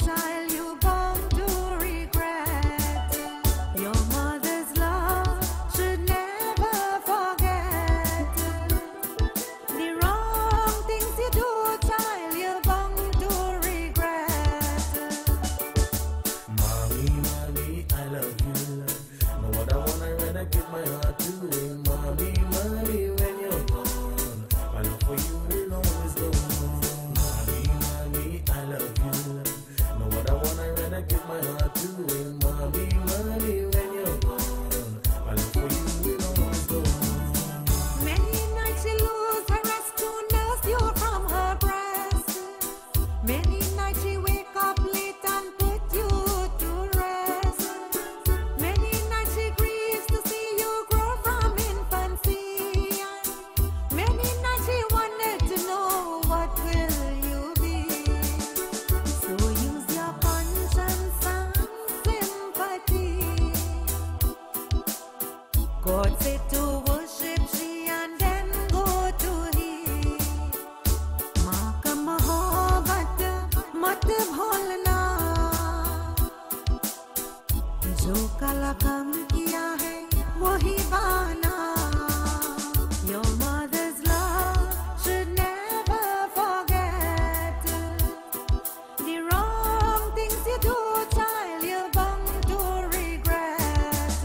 child, you bound to regret. Your mother's love should never forget. The wrong things you do, child, you're bound to regret. Mommy, mommy, I love you, love. Know what I want, I rather give my heart to you. Mommy, mommy, when you're gone, my love for you will always go on. Mommy, mommy, I love you, love. Know what I want, I rather give my heart to you. Mommy, mommy, when you're gone, my love for you will always go on. Many nights she lose her rest to nurse you from her breast. Many nights she wake up late and put you to rest. Many nights she grieves to see you grow from infancy. Many nights she wanted to know what will you be. So use your conscience and sympathy. God said to worship she and then go to he. Maaka mohabbat mat bholna, jo kala kam kiya hai wahi bana. Your mother's love should never forget. The wrong things you do, child, you're bound to regret.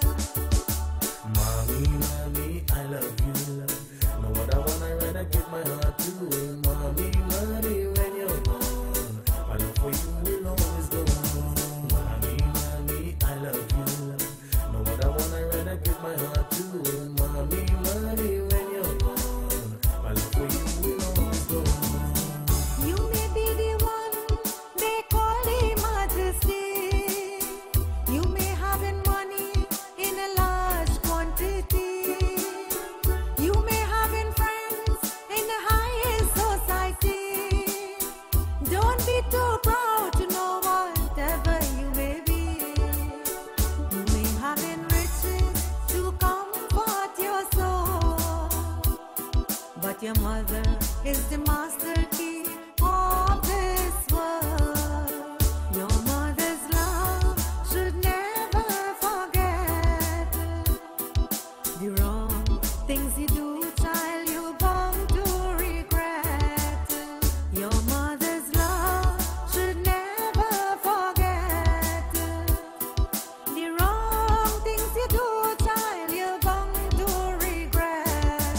Mommy, mommy, I love you, love. Know what I want, I rather give my heart to you. Mommy, mommy, when you're gone, my love for you will always go on. Mommy, mommy, I love you, love. Know what I want, I rather give my heart to you. Mommy, mommy, when you're gone, my love for you will always go on. You may be the one they call the majesty. You may have money in a large quantity. You may have friends in the highest society. Don't be too proud to know whatever you may be. You may have riches to comfort your soul, but your mother is the master key of this world. Your mother's love should never forget. The wrong things you do, child, you're bound to regret. Your mother's love should never forget. The wrong things you do, child, you're bound to regret.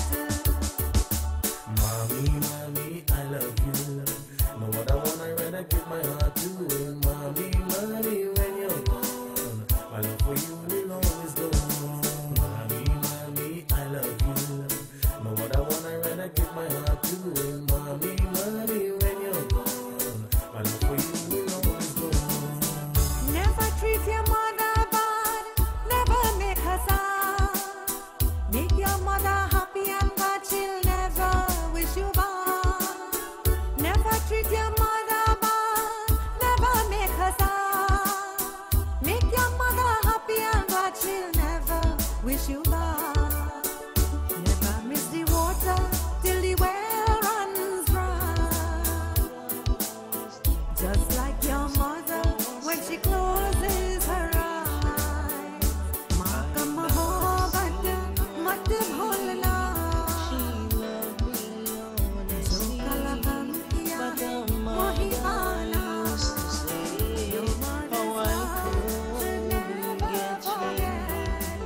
Mommy, mommy, I love you, love. Know what I want, I rather give my heart to you. Mommy, mommy, when you're gone, my love for you will always go on. Mommy, mommy, I love you, love. Know what I want, I rather give my heart to you. Mommy, mommy, when you're gone, my love for you will always go on. Never treat your mother bad, never make her sad. Make your mother happy and God she'll never wish you bad. Never treat your mother bad, never make her sad. Make your mother happy and God she'll never wish you bad. Never miss the water till the well runs dry. Just like your mother when she closes her eyes. Maaka mohabbat mat bholna, jo kala kam kiya hai wahi bana. Your mother's love should never forget.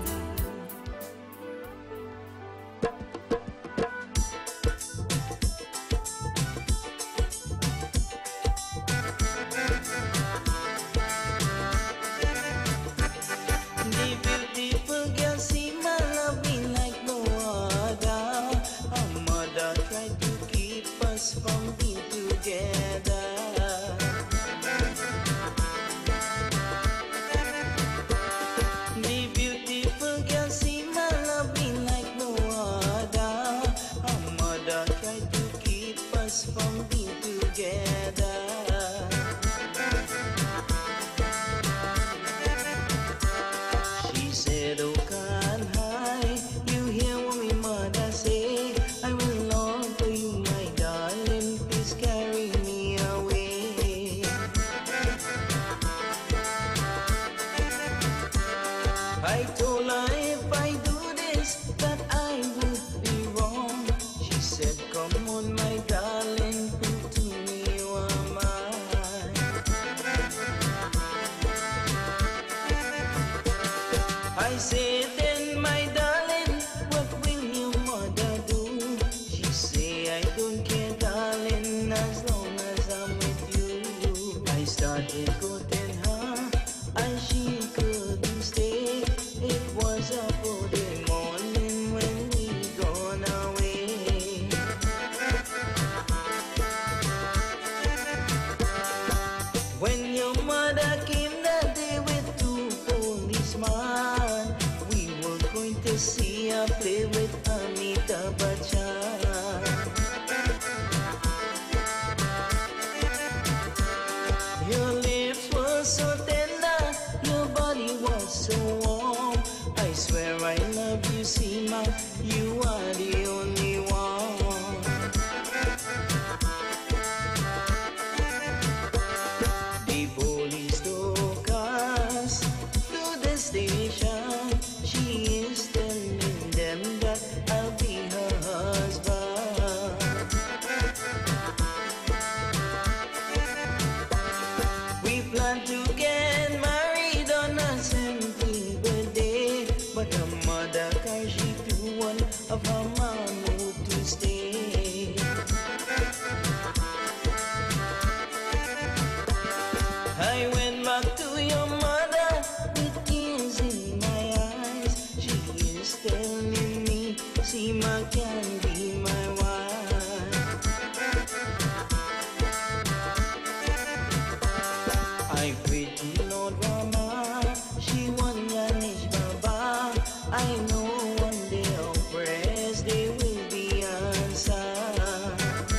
I say then, my darling, what will your mother do? She say, I don't care, darling, as long as I'm with you. I started courting her, and she couldn't stay. It was about the morning when we gone away. When your mother came that day with two policemen, we were going to see her play with Amitabh Bachchan. Your lips were so tender, your body was so warm. I swear I love you, Seema, you are the only one. The police took us to the station. She is telling them that I'll be her husband. We plan to get married on our 17th birthday, but her mother can't she do one of her mom moved to stay. I went back to your mother with tears in my eyes. She is telling me Seema can be my wife. I prayed to Lord Rama, Shiva Ganesh Baba. I know one day our prayers they will be answered.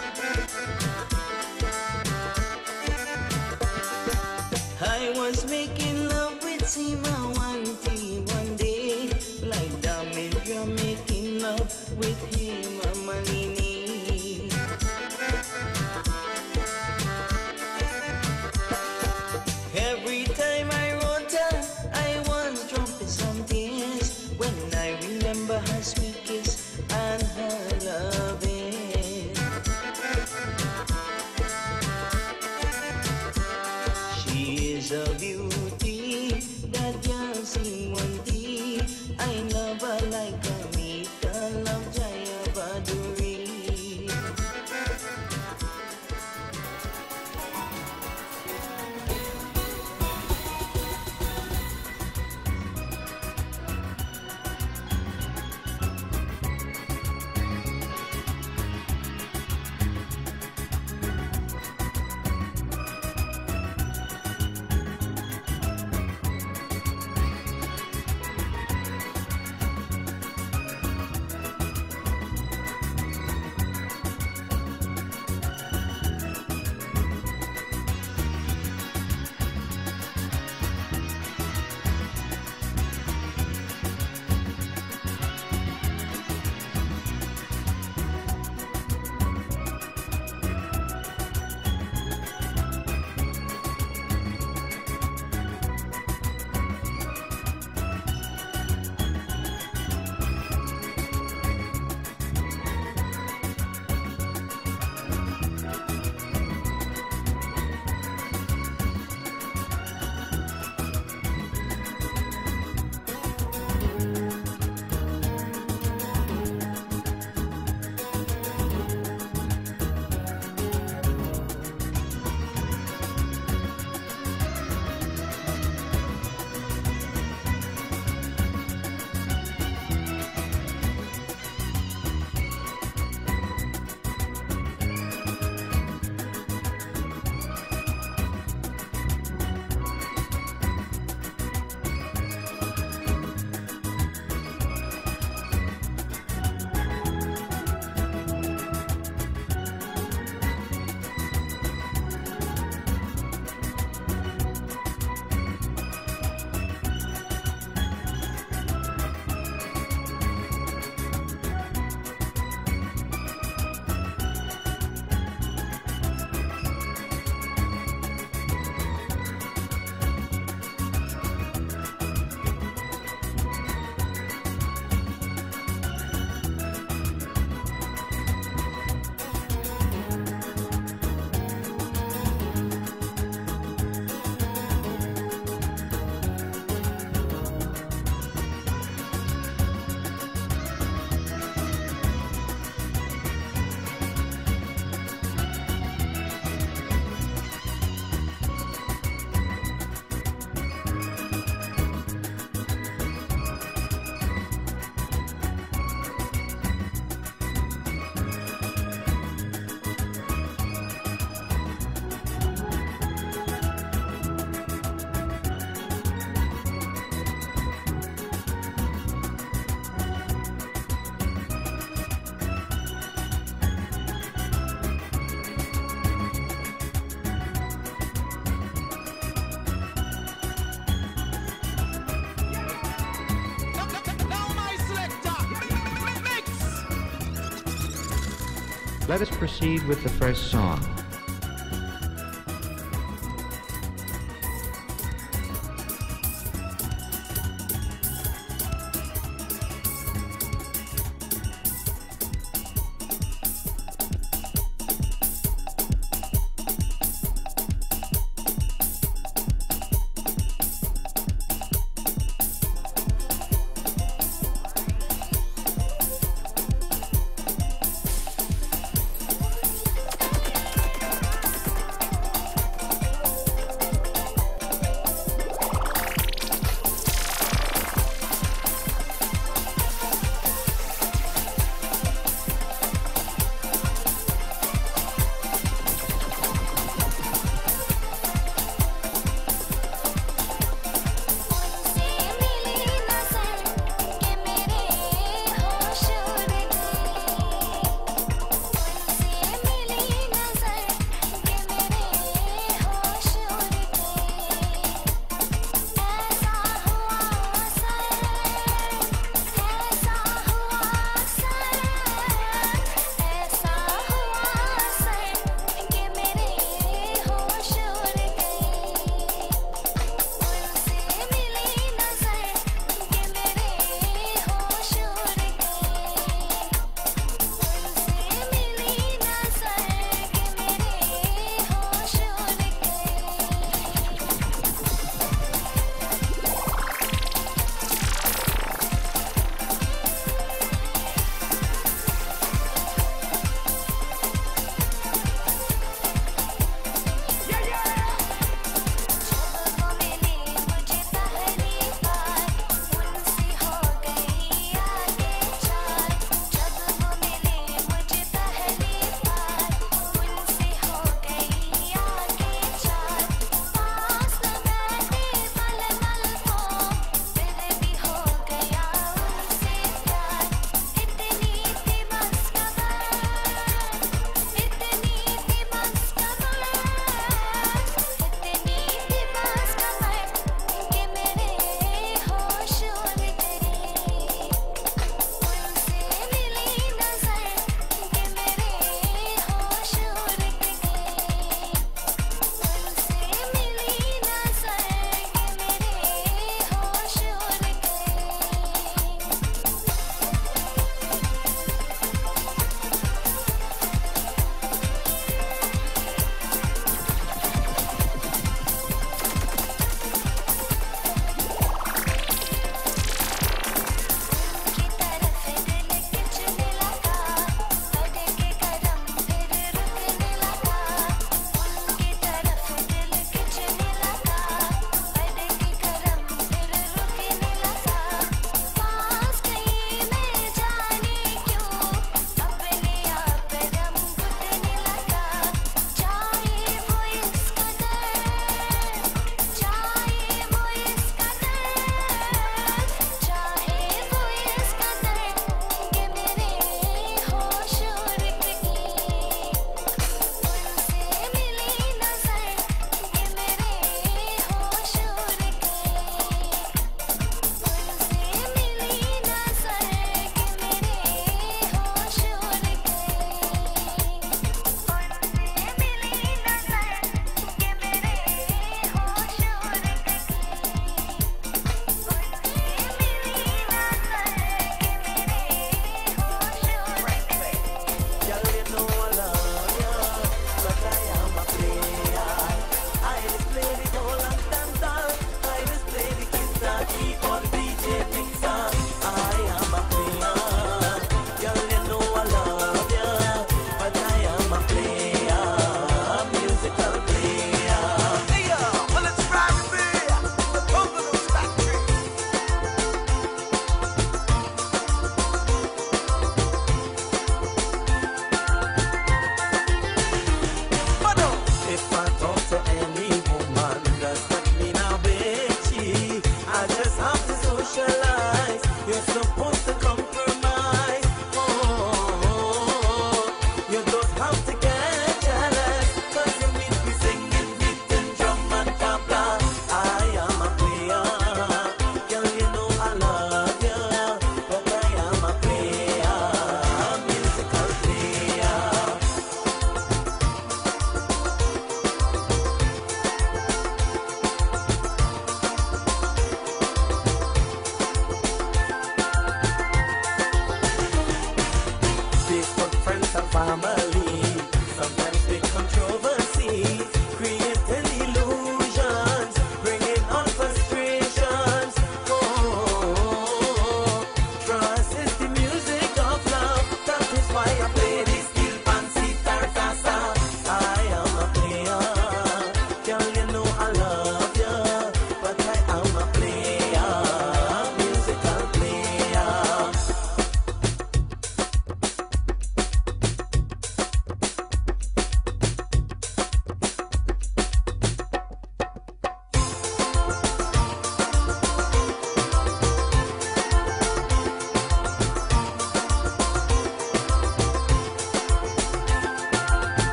I was making love with Seema one day, like Dharmendra making love with Hema Malini. Every time I wrote her, I was dropping some tears when I remember her sweet kiss and her loving. She is a beauty that just Let us proceed with the first song.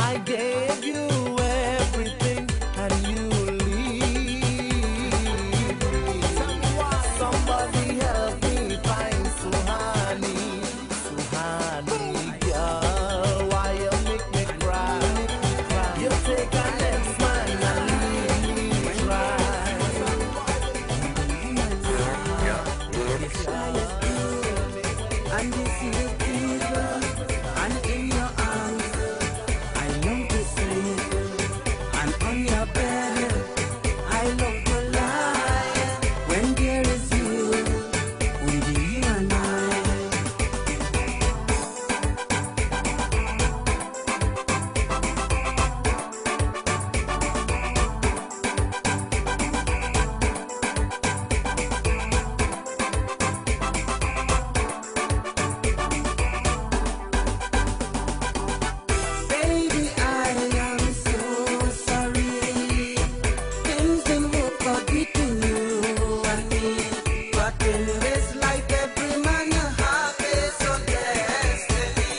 I gave you everything and you leave me. Somebody help me find Suhani, girl. Why you make me cry? You take a next man and leave me cry. And this is evil, and in your arms I long to sleep, and on your bed I long to lie. When there is you, only you and I. Baby, I am so sorry. Things didn't work out between you and me. But in this life, every man has his own destiny.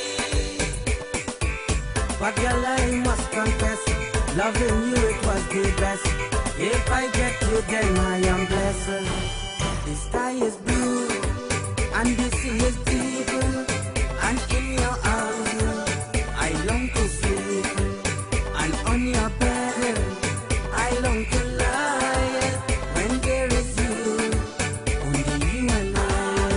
But girl, I must confess, loving you it was the best. If I get you, then I am blessed. The sky is blue and the sea is deep, and in your arms I long to sleep, and on your bed I long to lie. When there is you, only you and I.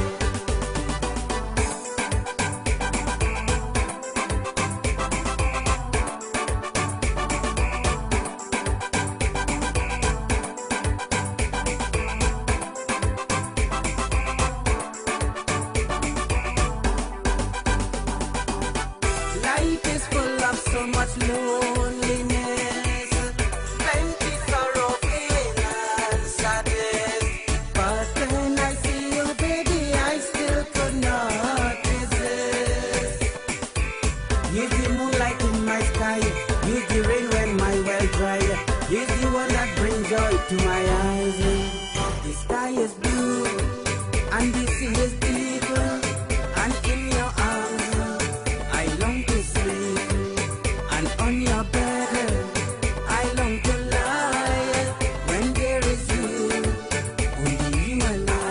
Life is full of so much loneliness, plenty sorrow, pain and sadness. But when I see you, baby, I still could not resist. You're the moonlight in my sky, you're the rain when my well dry. You're the one that brings joy to my eyes. The sky is blue and the sea is deep, and in your arms I long to sleep, and on your bed I long to lie. When there is you, only you and I.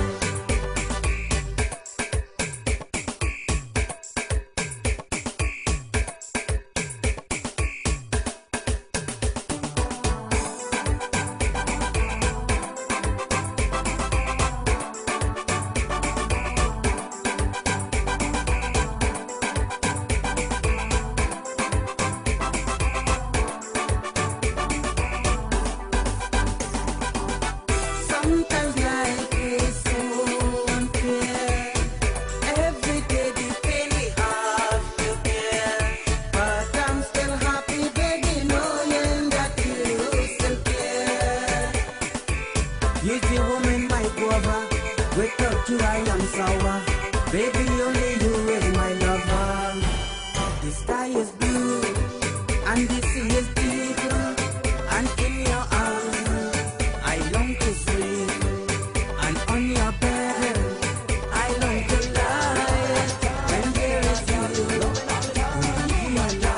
Sometimes life is so unfair. Every day the pain we have to bear. But I'm still happy, baby, knowing that you still care. You're the woman, my guava. Without you, I am sour. Baby, only you is my lover. The sky is blue and the sea is deep, and in your arms I long to sleep, and on your bed I long to lie. When there is you, only you and I.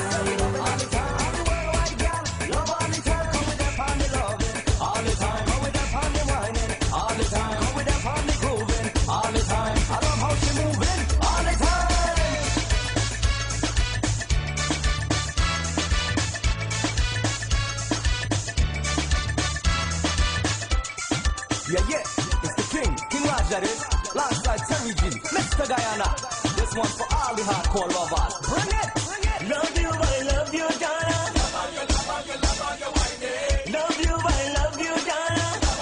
Yeah, it's the king, King Raj that is, alongside Terry G, Mr. Guyana. This one's for all the hardcore lovers. Bring it! Love you, I love you, Donna. Love you, I love you, Donna.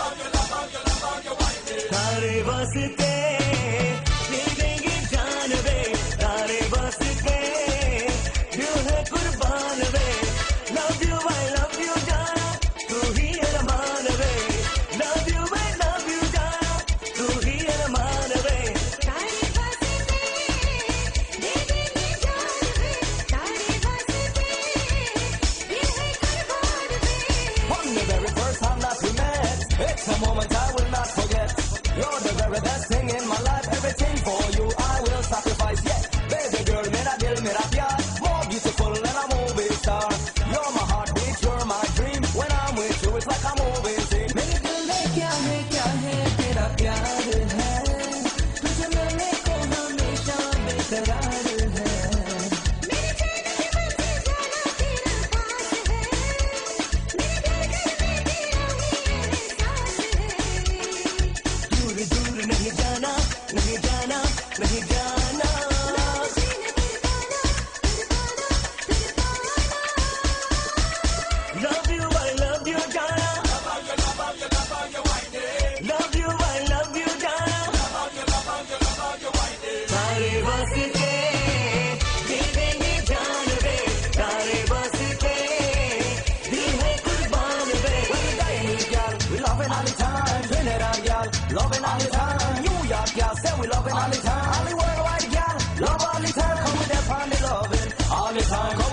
Tare vaste, leaving jaan ve. Tare vaste, dil hai qurban ve. Love you, I love you, Donna. Tu hi armaan ve. Love you, I love you, Donna. Tu hi armaan ve. तारे बसते दीदी की जान वे, तारे बसते ये है कुर्बान वे. From the very first time that we met, it's a moment I will not forget. You're the very best thing in my life. Everything for you I will sacrifice. Yeah, baby girl, mera dil, mera pyar. More beautiful than a movie star.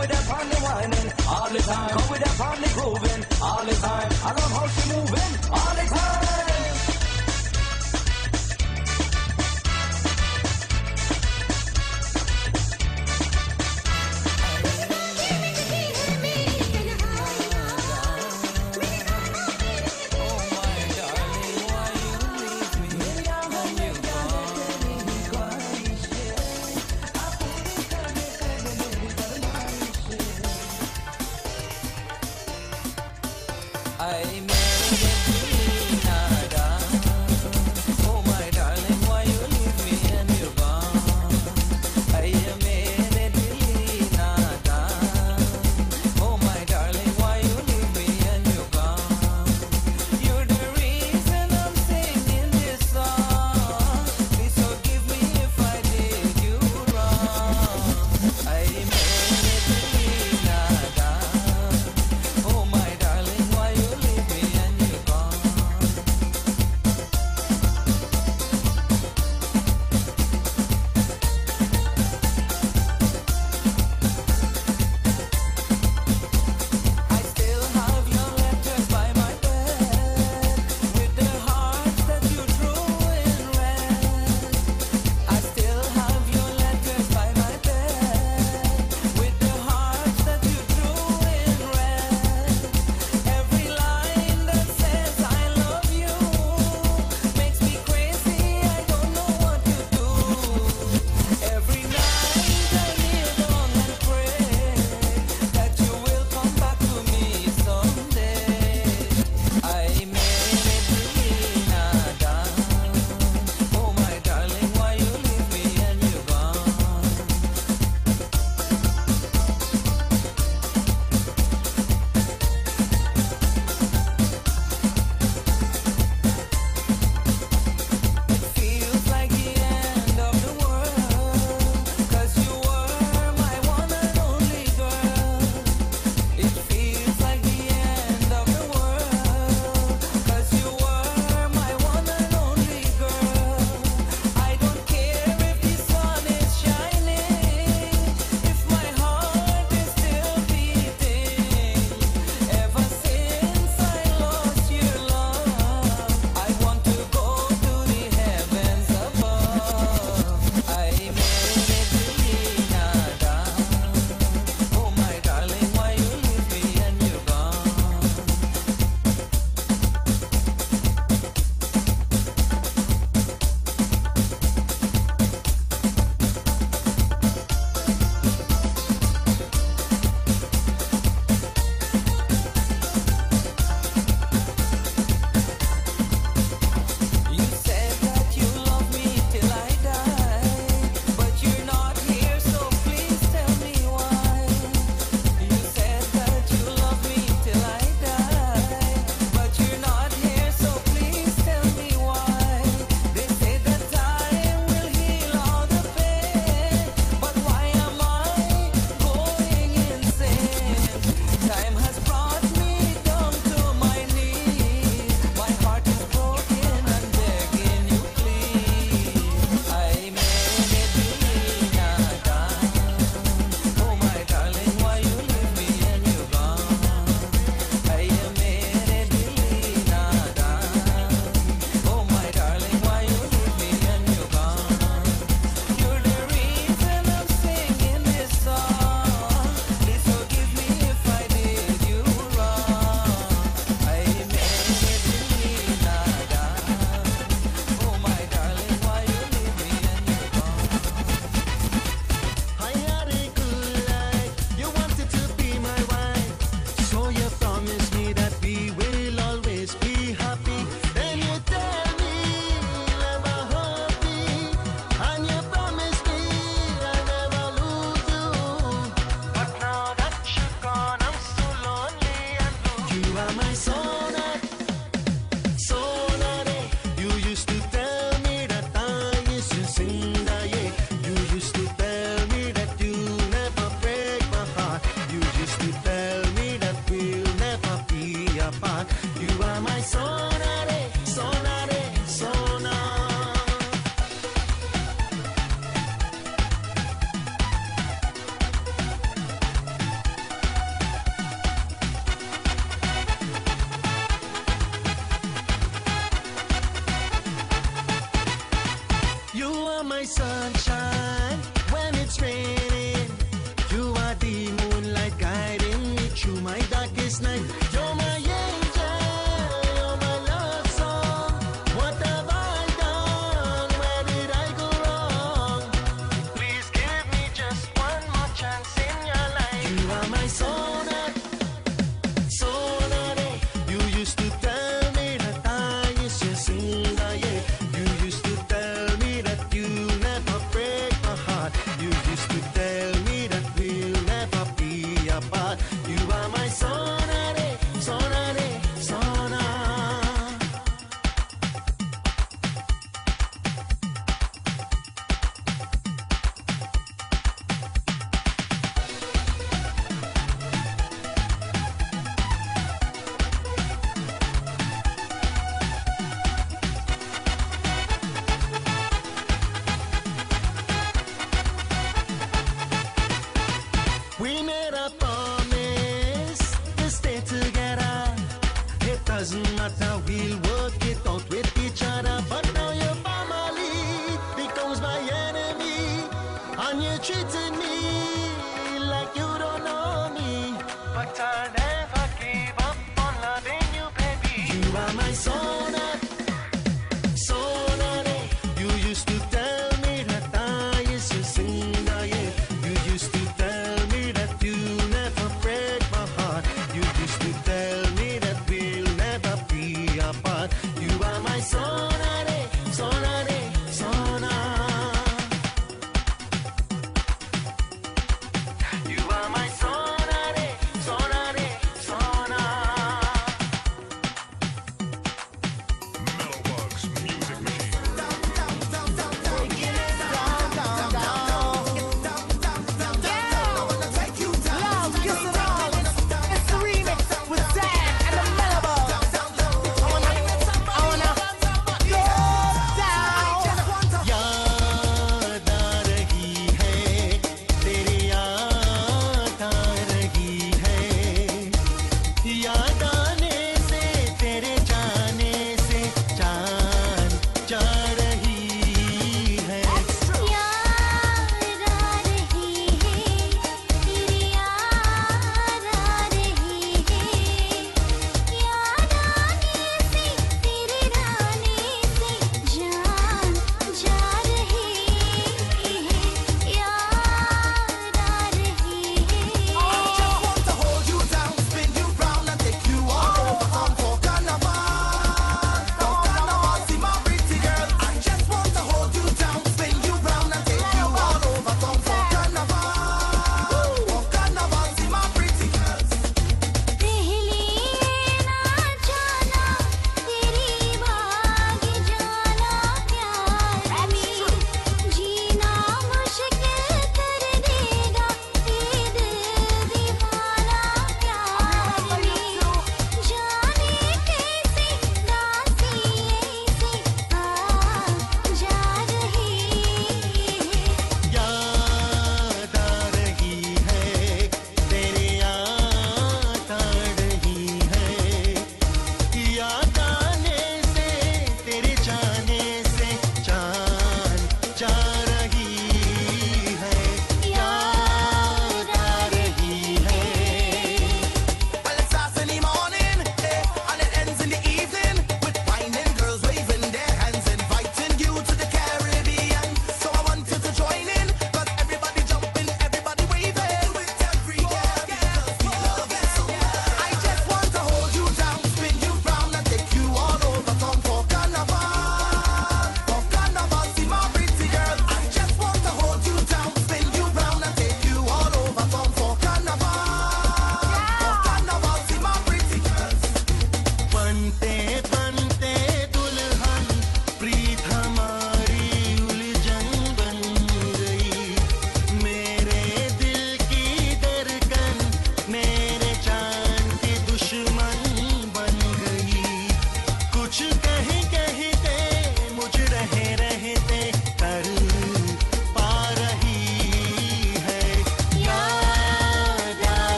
with that on the whining all the time. Come with that on the grooving all the time. I love how she moving all the time. Oh my darling, why you leave me doesn't matter, we'll work it out with each other. But now your family becomes my enemy, and you're treating me like you don't know me. But I'll never give up on loving you, baby. You are my Sona, Sona. You used to tell me that I is your singer, yeah. You used to tell me that you never break my heart. You used to tell me that we'll never be apart. You are my Sona, Sona, Sona.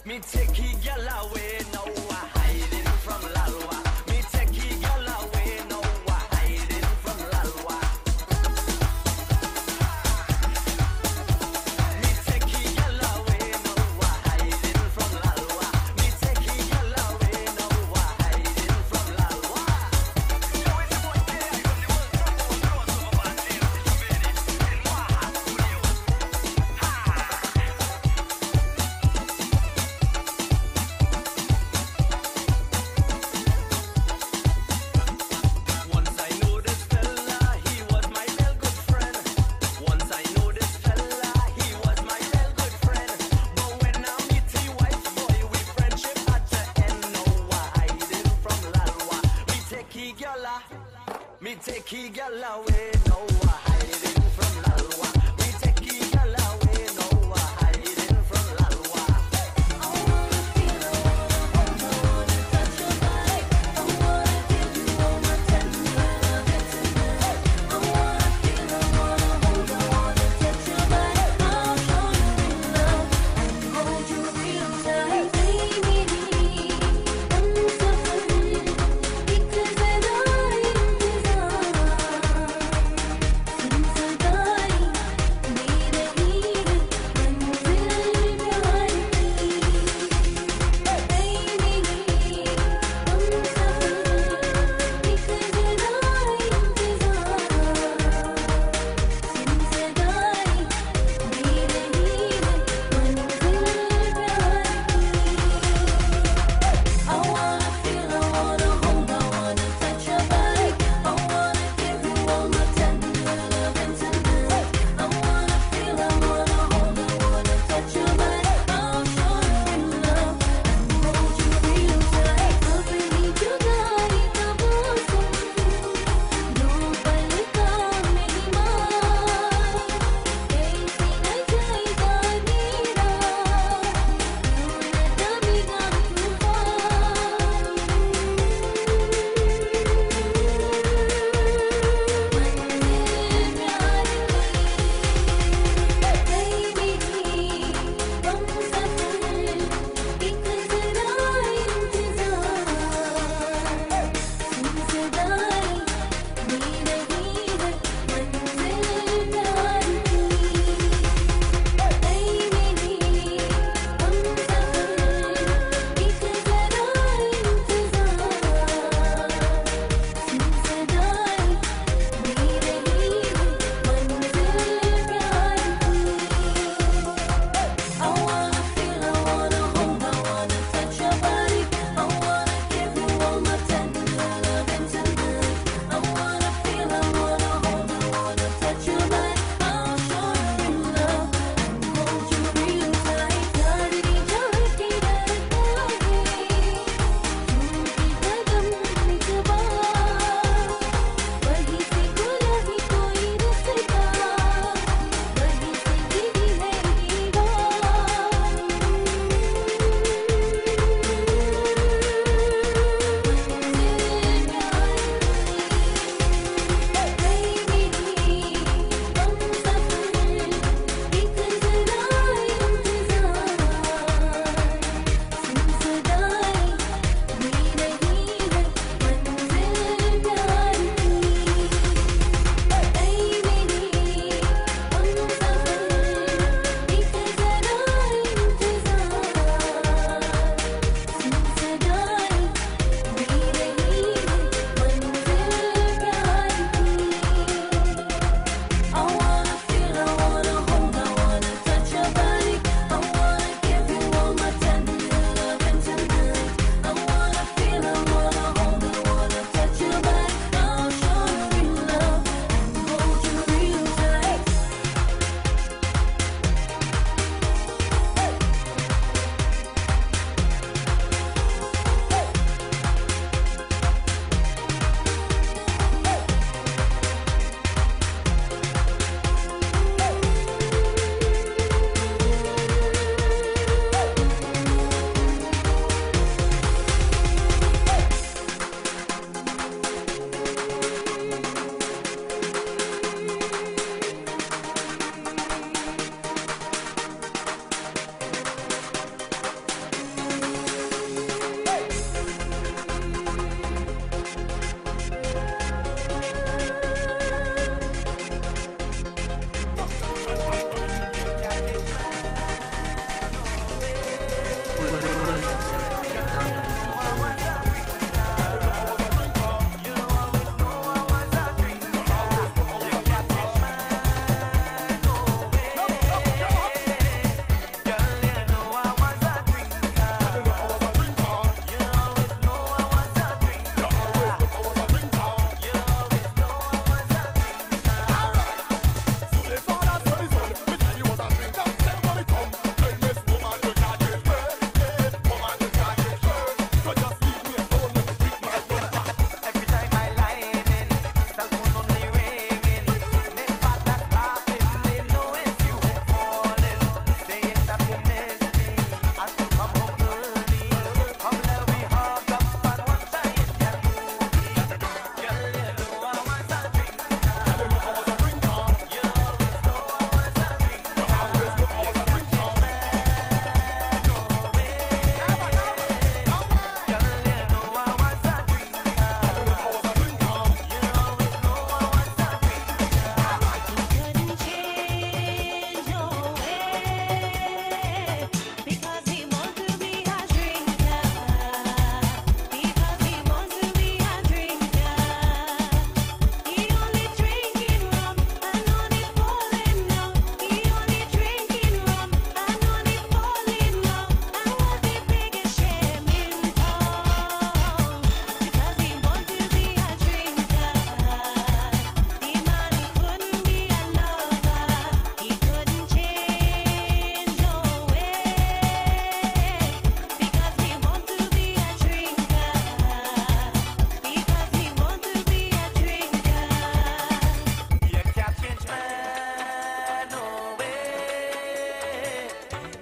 Me take he girl away now, hiding from Lalwa. Me take he girl away now, hiding from Lalwa. Me take he girl away now, hiding from Lalwa. Me take he girl away now, hiding from Lalwa. Yo, it's a boy there, you the world number one over my name, in Waha Studios. Once I knew this fella, he was my real good friend. Once I knew this fella, he was my real good friend. But when I meet his wife, boy, we friendship had to end. No, hiding from Lalwa. Me take he gala, me take he gala away. No, hiding from Lalwa. Me take he gala away. No, hiding from Lalwa.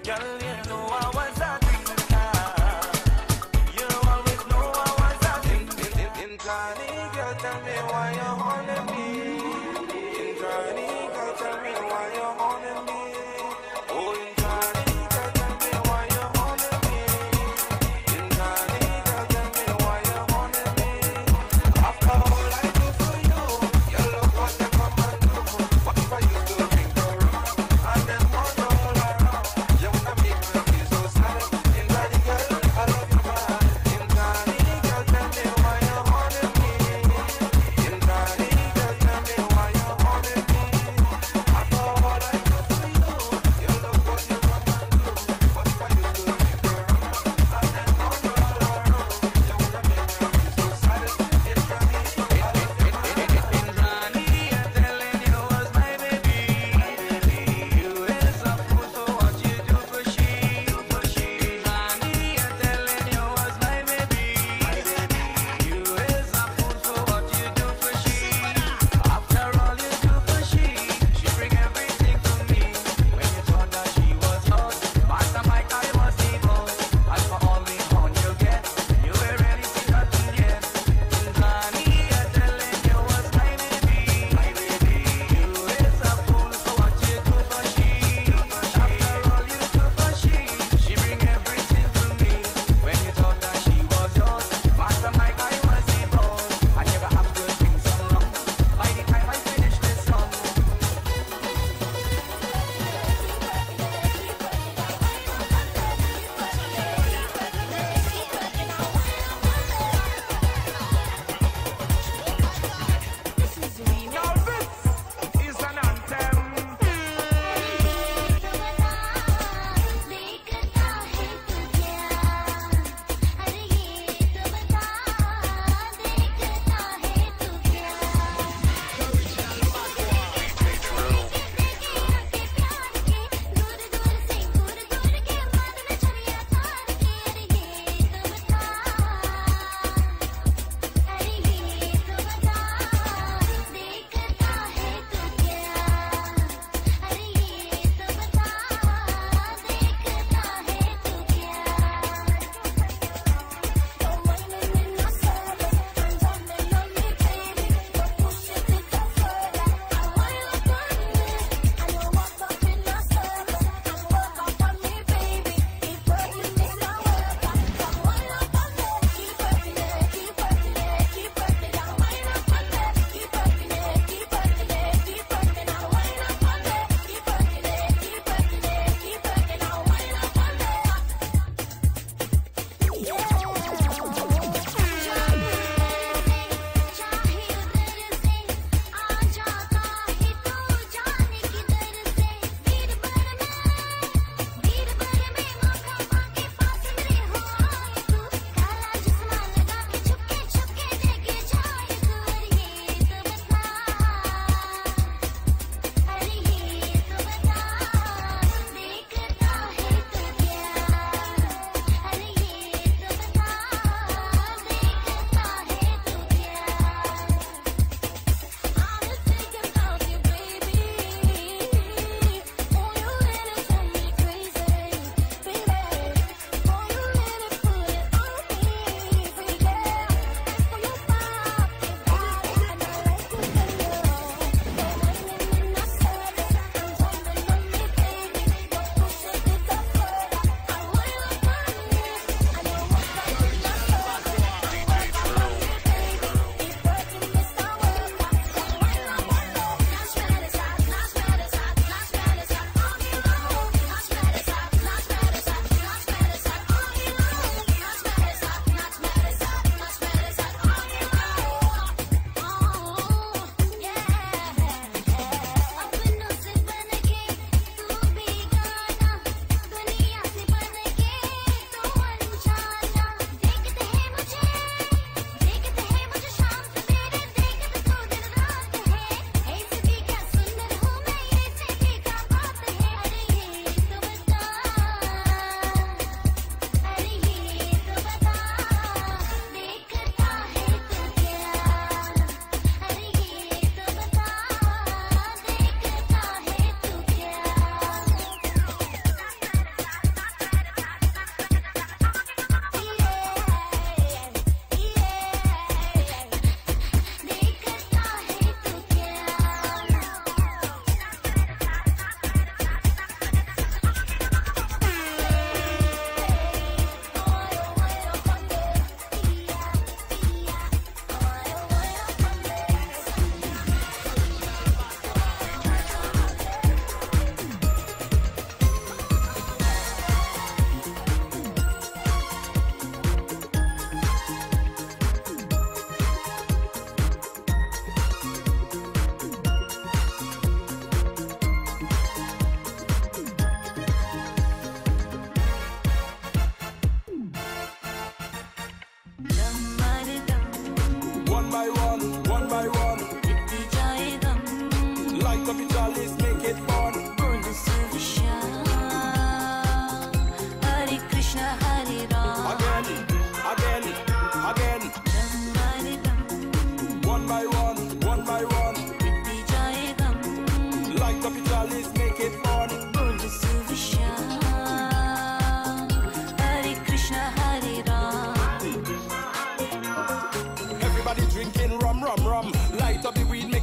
Girl, you know I was a thinker. You always know I was a thinker. In Johnny, girl, tell me why you're holding me. In Johnny, girl, tell me why you're holding me. Oh, in Johnny, girl, tell me why you're holding me. In Johnny, girl, tell me why you're holding me. After all I do for you, you look what you come and do. What if I used to drink the rum and then run all around? You wanna make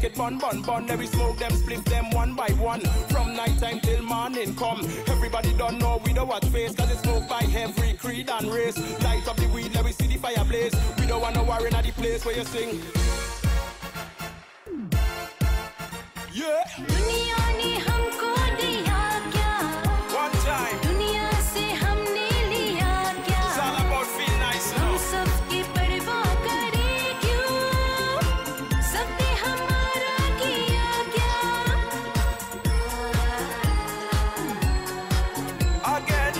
it bun, bun, bun. Then we smoke them, split them one by one. From night time till morning come. Everybody don't know we don't watch face, cause it's smoked by every creed and race. Light up the weed, let we see the fire blaze. We don't want no warring at the place where you sing. Yeah. दुनिया ने हमको दिया क्या? One time. दुनिया से हमने लिया क्या? It's all about feel nice, you हम know. सबकी परवाह करें क्यों? सबने हमारा किया क्या? Again.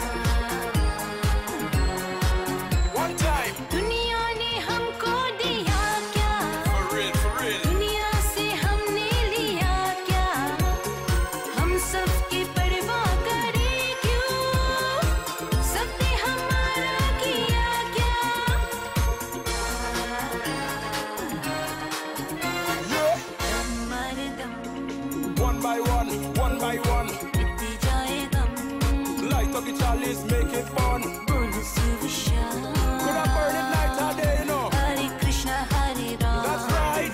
One time. दुनिया ने हमको दिया क्या? For real, for real. दुनिया से हमने लिया क्या? हम सबकी परवाह करें क्यों? सबने हमारा किया क्या? Yeah. हमारे दम One by one, one by one. मिटती जाए गम, Light up the chalice, make it fun. बोलो शुभ शाम। Could I burn it night or day, you know? Hare Krishna Hare Ram. That's right.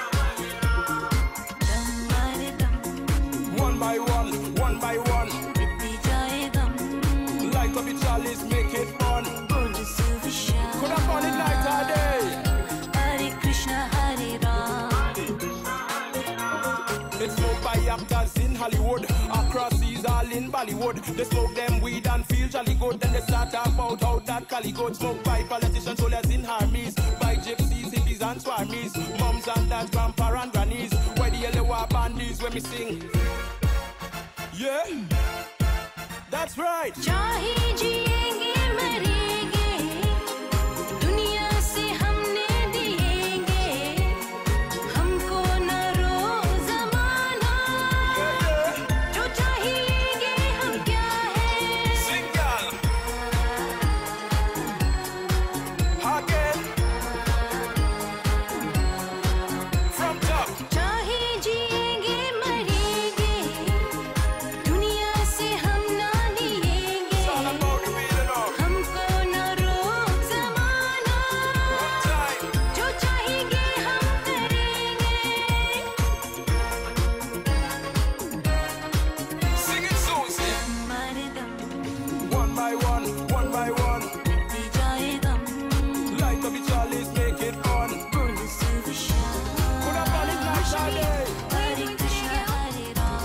हमारे दम One by one, one by one. मिटती जाए गम, Light up the chalice, make it fun. बोलो शुभ शाम। Could I burn it night or day? Hare Krishna Hare Ram. It's smoked by actors in Hollywood, across seas all in Bollywood. They smoke them weed and feel jolly good. Then they start about how that Cali goat. Smoked by politicians, soldiers in armies, by gypsies, hippies and swarmies, moms and dads, grandpa and grannies. Where the yellow war bandies when we sing. Yeah, that's right. चाहे जिएंगे मरेंगे, दुनिया से हमने दिएंगे, हमको न रो ज़माना, जो चाहे लेंगे हम क्या है? Sing, girl. Again. From top. चाहे जिएंगे मरेंगे, दुनिया से हम ना दिएंगे, It's all about the feel, you know. हमको न रो ज़माना, One time. जो चाहेंगे हम करेंगे। Sing it, Susie. हमारे दम One by one, one by one. मिटती जाए गम, Light up the chalice, make it fun. बोलो शुभ शाम। Could I burn it night or day? Hare Krishna Hare Ram.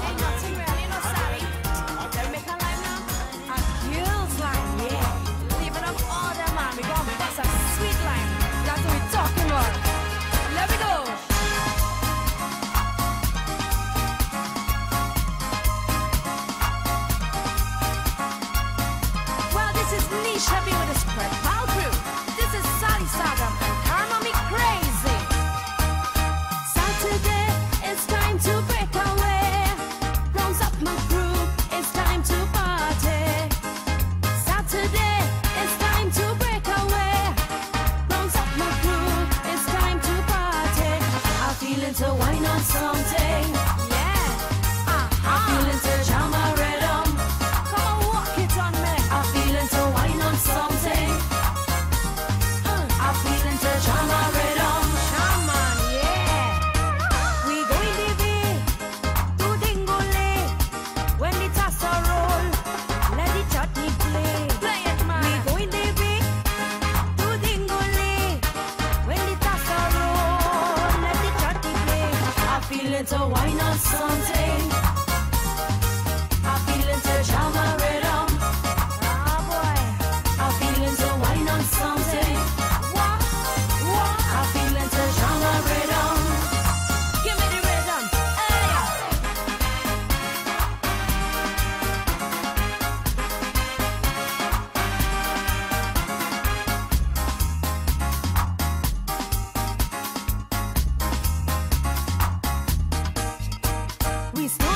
Well, this is Niche Heavy with a spread pal crew. This is Sally Sagam and Karma Me Crazy. Saturday, it's time to break away. Rounds up my crew, it's time to party. Saturday, it's time to break away. Rounds up my crew, it's time to party. I'm feeling to wine on something. Yeah. I'm feeling to jam a rhythm. Come on, walk it on me. I'm feeling to wine on something. I'm feeling to jam a rhythm. Shaman, yeah. We going to be to Dingole. When the tassa roll, let the chutney play. Play it, man. We going to be to Dingole. When the tassa roll, let the chutney play. I'm feeling to wine on something. I'm feeling to jam a rhythm. Ah, boy. I'm feeling to wine on something. What? I'm feeling to jam a rhythm. Give me the rhythm. Hey. We smoke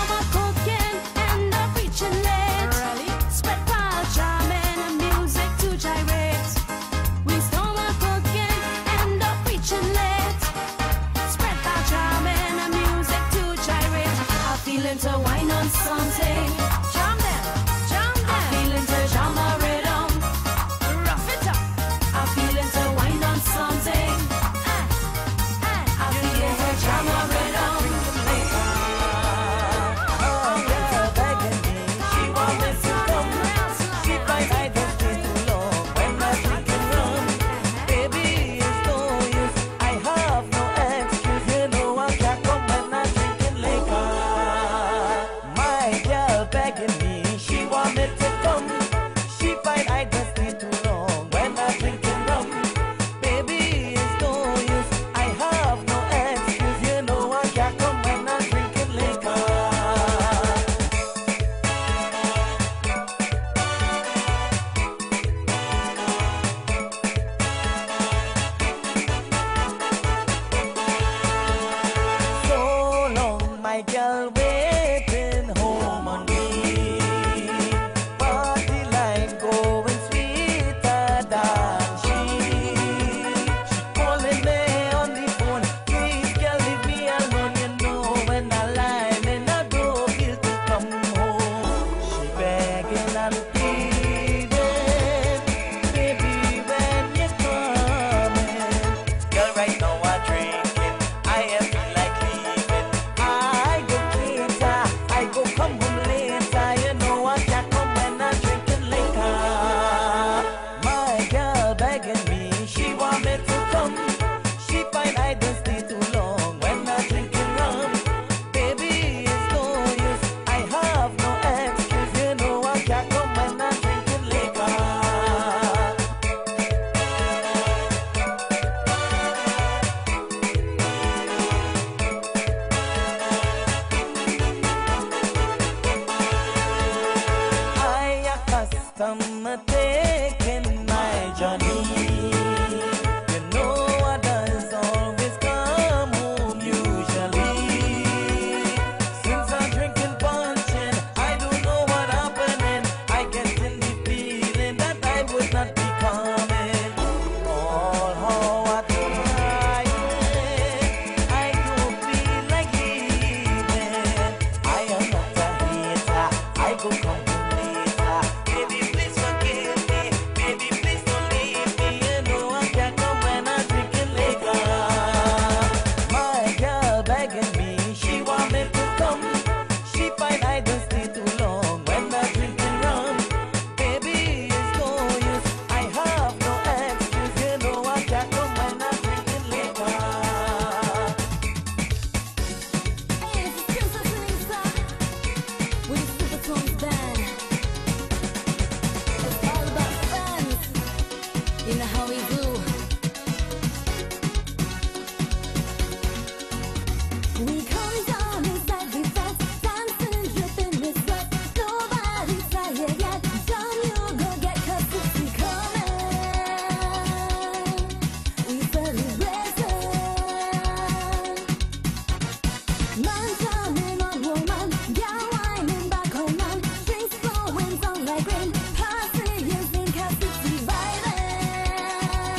but I'm taking my journey. You know others always come home usually. Since I'm drinking punch and I don't know what happening, I get in the feeling that I would not be coming. All how I try, I don't feel like leaving. I am not a hater, I go come home later. Baby, please forgive me. Baby, please don't leave me. You know I can't come when I'm drinking liquor. My girl begging me, she want me to come. She find I don't stay too long when I'm drinking rum. Baby, it's no use, I have no excuse. You know I can't come when I'm drinking liquor. Hey, this is Princess Lisa with the Supertones Band. It's all about friends. You know how we do. We come down inside the fest, dancing, dripping with sweat. Nobody's tired yet. John, you go get 'cause it's coming. We celebrating. Man jamming on woman, gal whining back home man. Drinks flowing down like rain. Passing using 'cause it's dividing.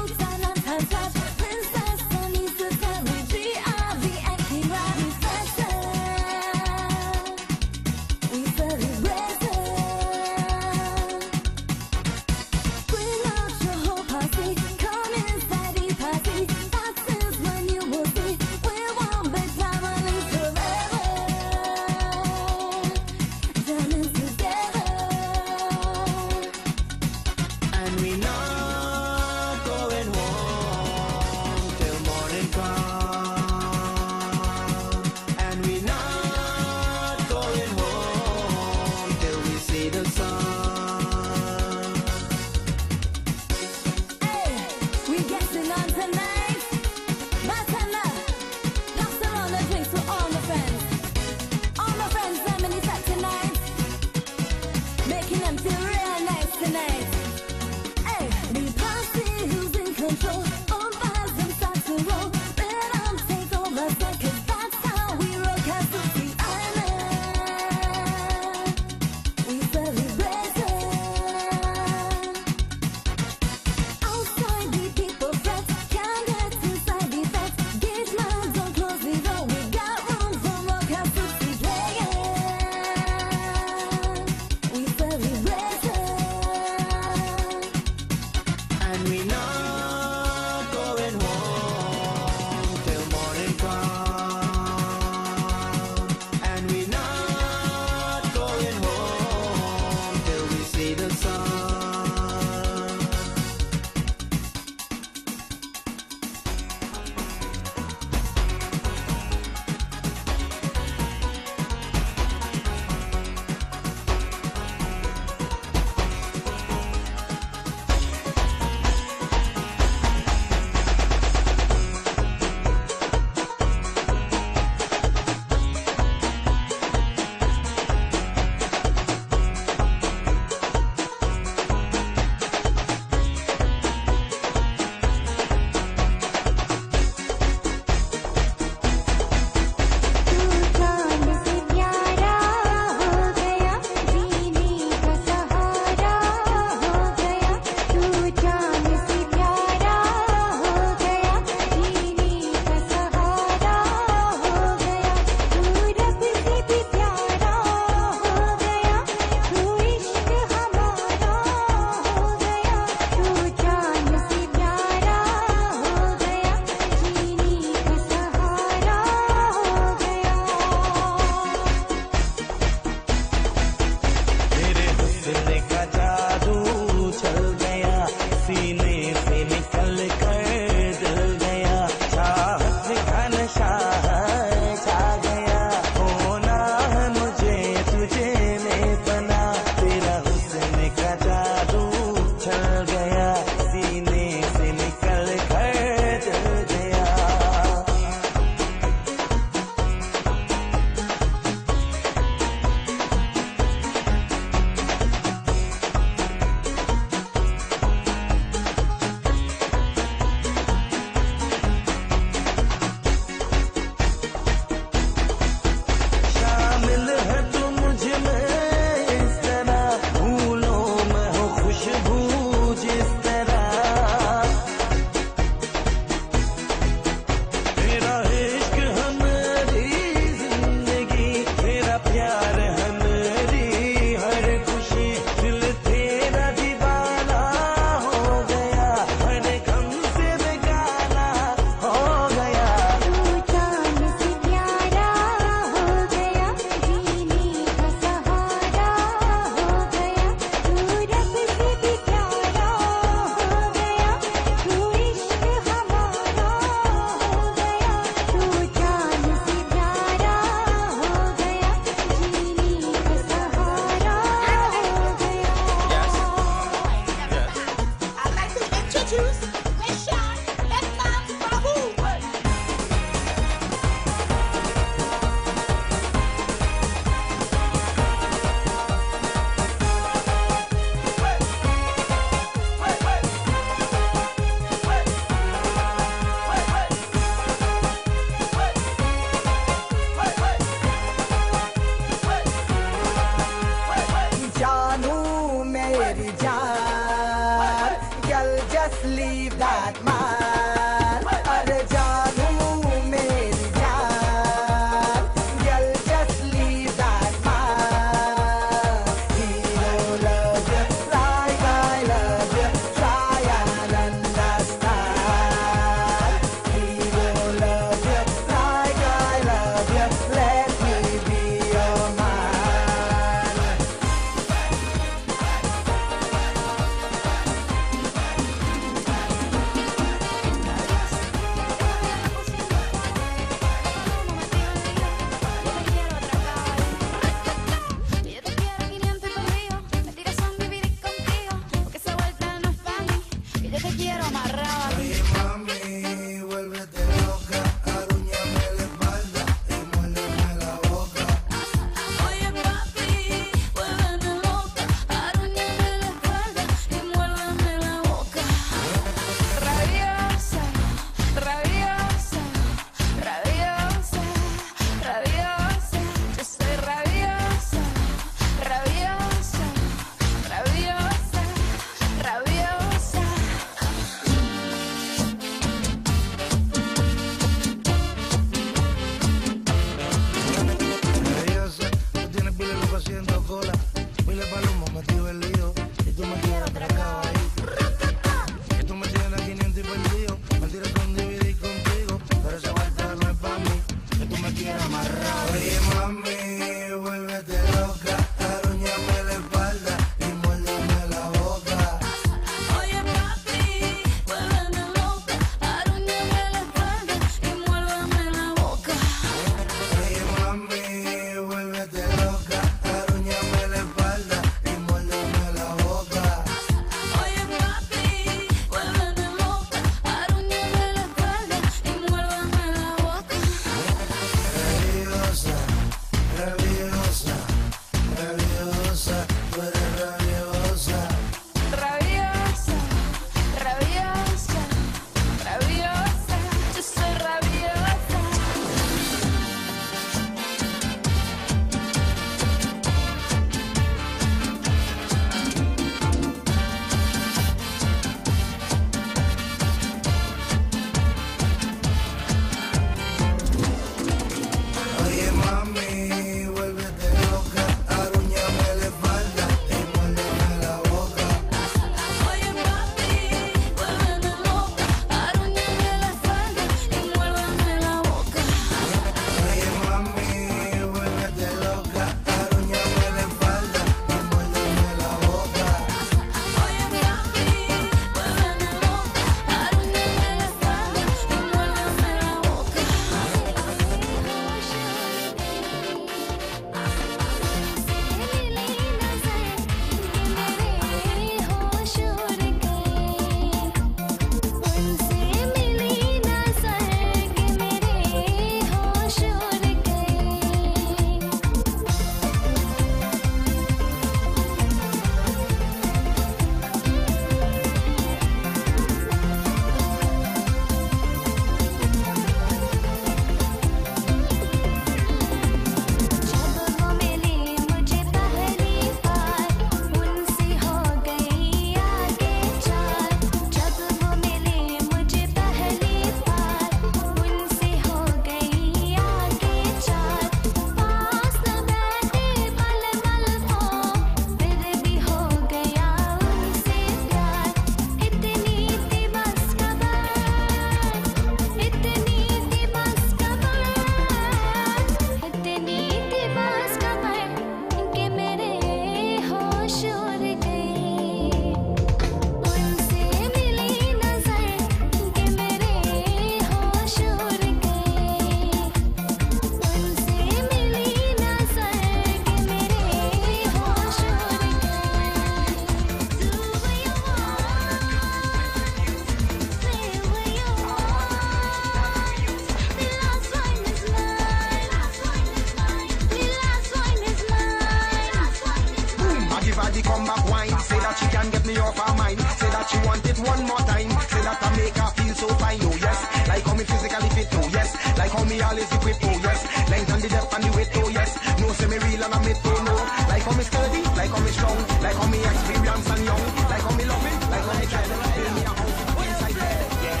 always equipped, oh yes. Length and the depth and the width, oh yes. No say me real and I'm it, oh no. Like how me sturdy, like how me strong, like how me experienced and young, like how me loving, like how me trying to build me a house inside there. Yeah.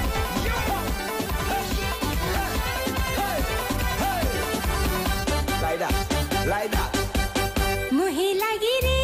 Like that, like that. मोहे लगी रे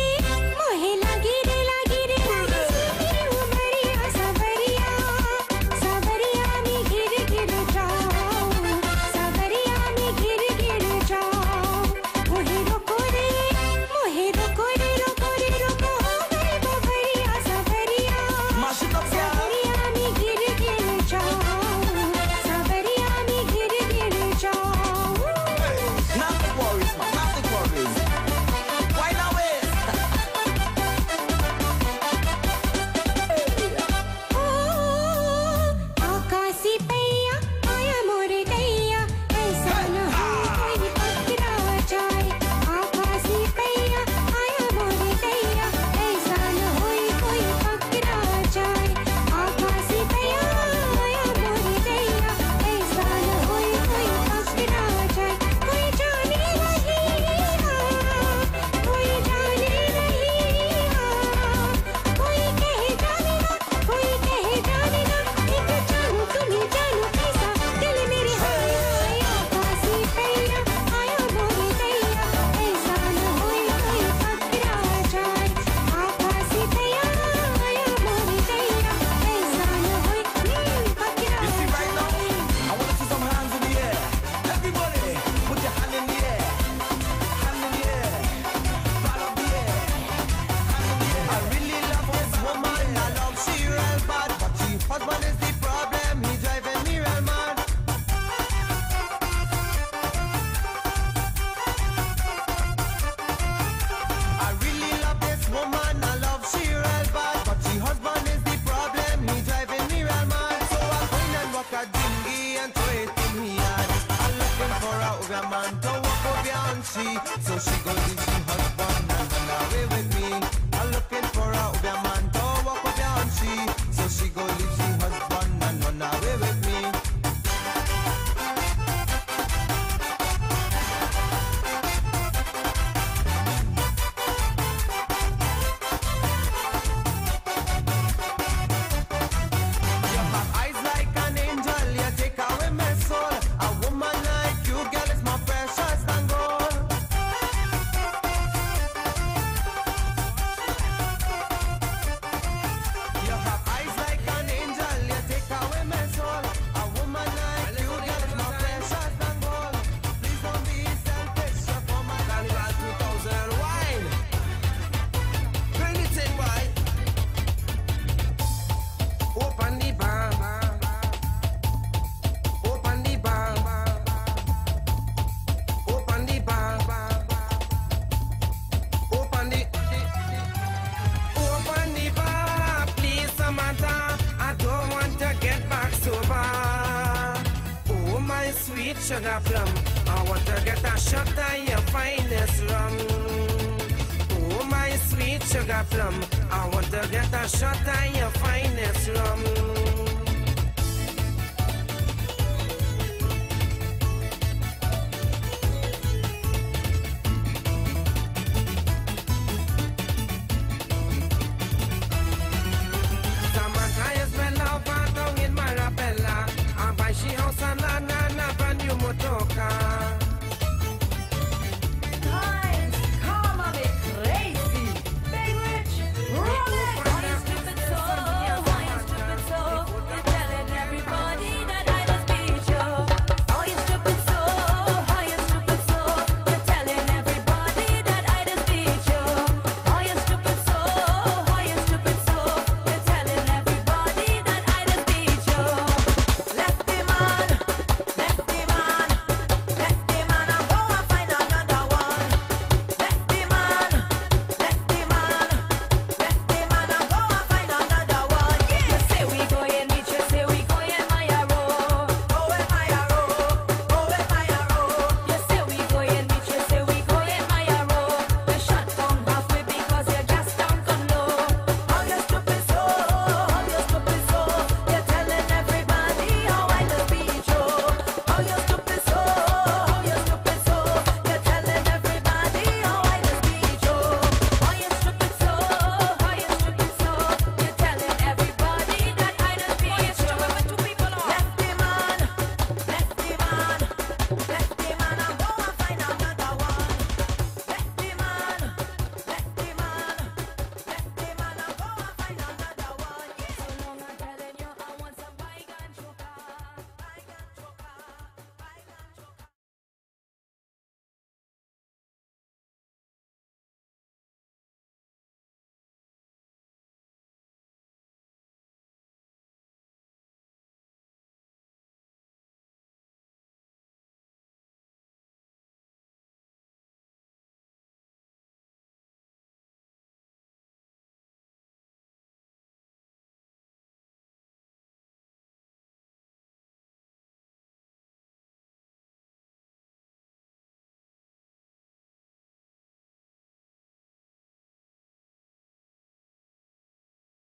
उमरिया सावरिया में गिर गिर जाओ सावरिया में गिर गिर जाओ मोहे रोको रे रोको हो गए बबरिया सावरिया में गिर गिर जाओ सावरिया में गिर गिर जाओ. Nothing worries, man, nothing worries. Why not wait? आकाशी पैया आया मोरे दैया ऐसा न हो कोई पकड़ा जाए आकाशी पैया आया मोरे दैया ऐसा न हो कोई पकड़ा जाए आकाशी पैया आया मोरे दैया ऐसा न हो कोई पकड़ा जाए कोई जाने नहीं कोई जाने नहीं कोई कहे जाने ना कोई कहे जाने ना एक जानू तुम्हें जानू कैसा दिल मेरे हाय हाय आकाशी पैया आया मोरे दैया ऐसा न हो कोई पकड़ा जाए आकाशी पैया आया मोरे दैया ऐसा न हो कोई पकड़ा You see right now, I want to see some hands in the air. Everybody, put your hand in the air. Hand in the air. Ball up the air. Hand in the air. I really love this woman. I love she real bad, but she husband is the problem. He driving me real mad. I really love this woman. I love she real bad, but she husband is the problem. He driving me real mad. So I find and walk a dingy and throw it in me yard. I'm looking for a woman to walk up and she, so she go leave she husband and run away with me. I'm looking for a woman to walk up and she, so she go leave she husband and run away with me. You have eyes like an angel, you take away my soul. A woman like you, girl, is my precious and gold. You have eyes like an angel, you take away my soul. A woman like you, girl, is my precious and gold. Please don't be selfish, you're for my Carnival 2000 wine. Bring it in, boy. Open the bar. Open the bar. Open the bar. Open the bar, please, Samantha. I don't want to get back sober. Oh, my sweet sugar plum, I want to get a shot of your finest rum. Oh, my sweet sugar plum, I want to get a shot of your finest rum.